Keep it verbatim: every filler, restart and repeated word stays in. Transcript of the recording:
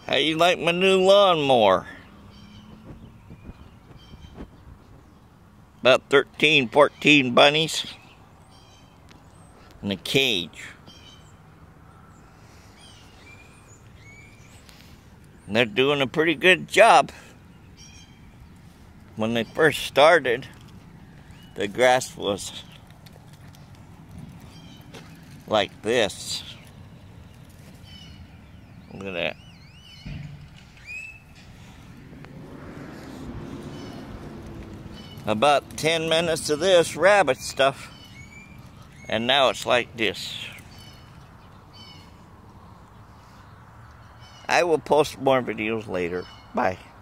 How you like my new lawnmower? About thirteen, fourteen bunnies in a cage. And they're doing a pretty good job. When they first started, the grass was like this. Look at that. About ten minutes of this rabbit stuff, and now it's like this. I will post more videos later. Bye.